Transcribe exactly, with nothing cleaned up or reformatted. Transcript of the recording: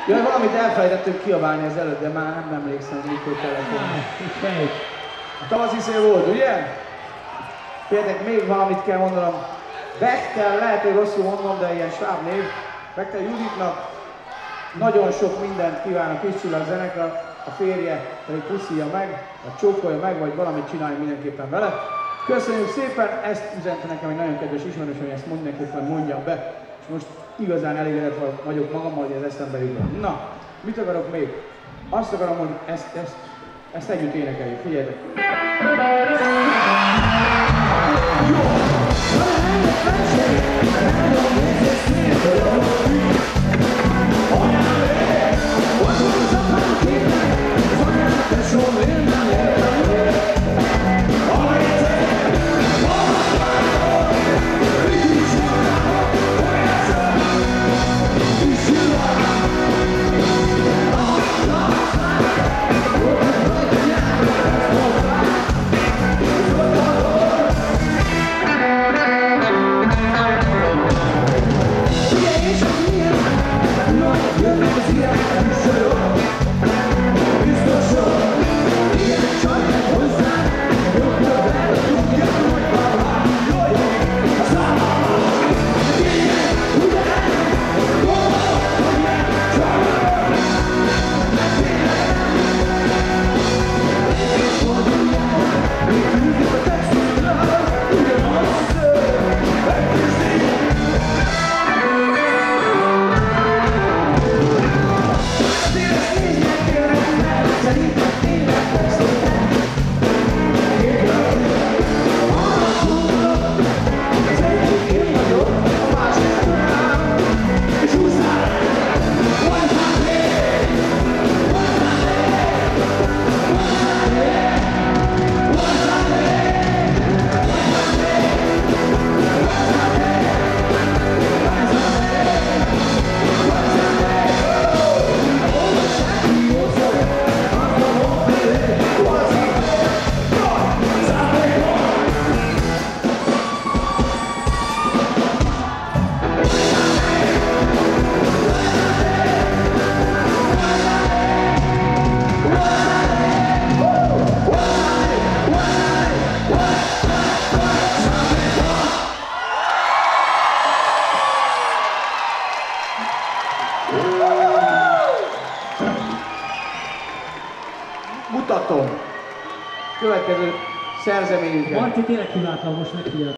Jaj, valamit elfelejtettünk kiabálni az előtt, de már nem emlékszem, hogy mikor kellett volna. A tavaszi szél volt, ugye? Figyeljetek, még valamit kell mondanom. Bechtel, lehet, hogy rosszul mondom, de ilyen sváb név. Bechtel Juditnak nagyon sok mindent kíván a Kis Csillag zenekar, a férje pedig puszilja meg, vagy csókolja meg, vagy valamit csinálni mindenképpen vele. Köszönjük szépen, ezt üzente nekem egy nagyon kedves ismerős, hogy ezt mindenképpen mondjam be. És most igazán elégedett vagyok magammal, hogy ez eszembe jut. Na, mit akarok még? Azt akarom, hogy ezt, ezt, ezt együtt énekeljük, figyeljetek! Mutatom! Következő szerzeményünket. Marci tényleg kiváltva, most megfigyel.